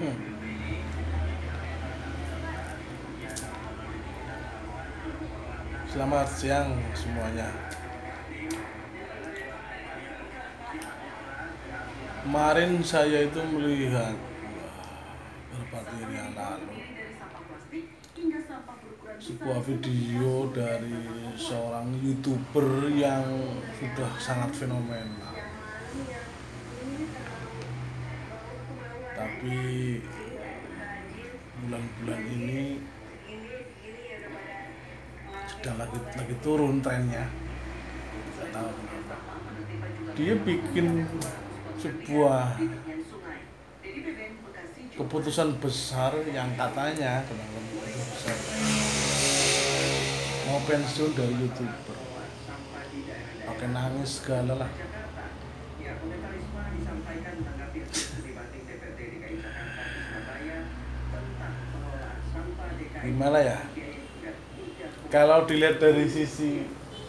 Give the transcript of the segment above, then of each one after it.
Selamat siang semuanya. Kemarin saya itu melihat beberapa hari yang lalu sebuah video dari seorang YouTuber yang sudah sangat fenomenal. Tapi bulan-bulan ini sedang lagi turun trennya. Tidak tahu kenapa. Dia bikin sebuah keputusan besar yang katanya besar, mau pensiun dari YouTuber, pakai nangis segala lah. Gimana ya, kalau dilihat dari sisi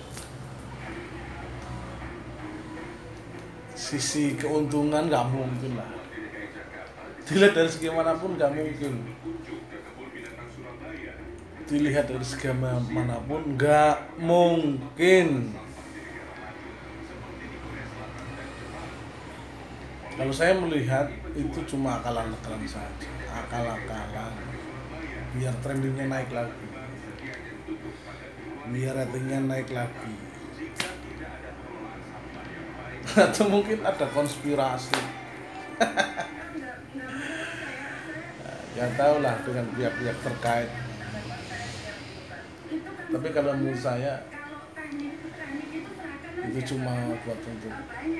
keuntungan nggak mungkin lah. Dilihat dari segi manapun nggak mungkin. Dilihat dari segi manapun nggak mungkin. Kalau saya melihat itu cuma akal-akalan saja, akal-akalan biar trendingnya naik lagi, biar ratingnya naik lagi. Atau mungkin ada konspirasi. Ya tahu lah dengan pihak-pihak terkait. Tapi kalau menurut saya itu cuma buat untuk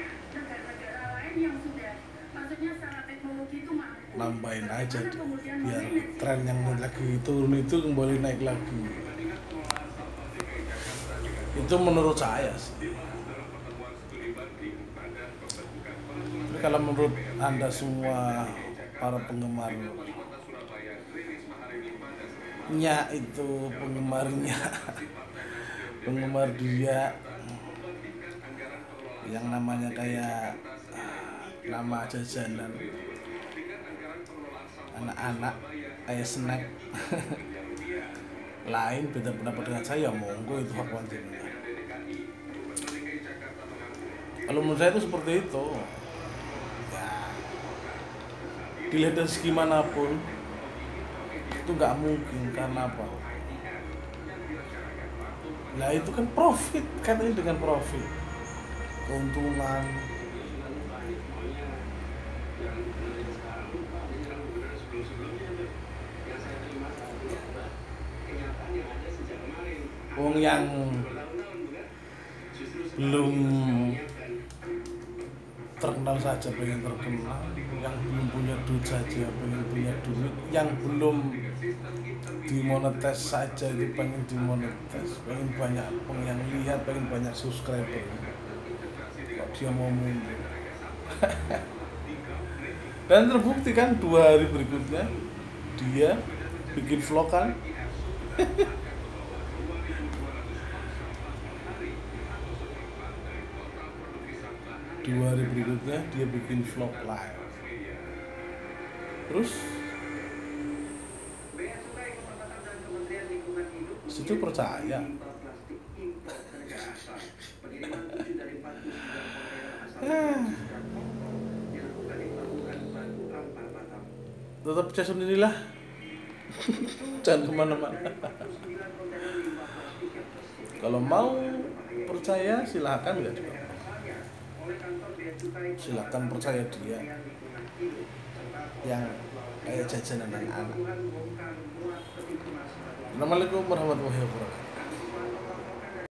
nambahin aja deh, biar tren yang lagi turun itu kembali naik lagi. Itu menurut saya sih. Tapi kalau menurut Anda semua para penggemarnya itu penggemar dia yang namanya kayak nama jajanan anak-anak kayak snack lain beda pendapat dengan saya, monggo itu hak panjenengan. Kalau menurut saya itu seperti itu ya, dilihat dari segi manapun itu nggak mungkin. Karena apa? Nah itu kan profit, katanya dengan profit, keuntungan. Wong yang belum terkenal saja pengen terkenal, yang belum punya duit saja pengen punya duit, yang belum dimonetes saja itu pengen dimonetes, pengen banyak yang lihat, pengen banyak subscriber. Kok dia mau mundur? Dan terbukti kan 2 hari berikutnya dia bikin vlog kan. 2 hari berikutnya dia bikin vlog live. Terus situ percaya. Tetap percaya sendirilah. Jangan kemana-mana. Kalau mau percaya silahkan, nggak juga. Silakan percaya dia yang kayak jajanan anak-anak. Assalamualaikum warahmatullahi wabarakatuh.